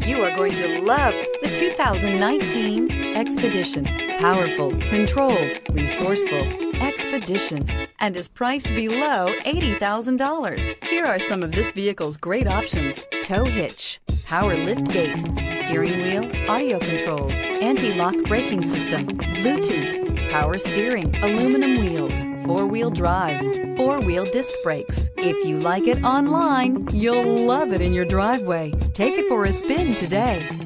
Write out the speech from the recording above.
You are going to love the 2019 Expedition. Powerful, controlled, resourceful, Expedition, and is priced below $80,000. Here are some of this vehicle's great options: tow hitch, power lift gate, steering wheel audio controls, anti-lock braking system, Bluetooth, power steering, aluminum wheels, four-wheel drive, four-wheel disc brakes. If you like it online, you'll love it in your driveway. Take it for a spin today.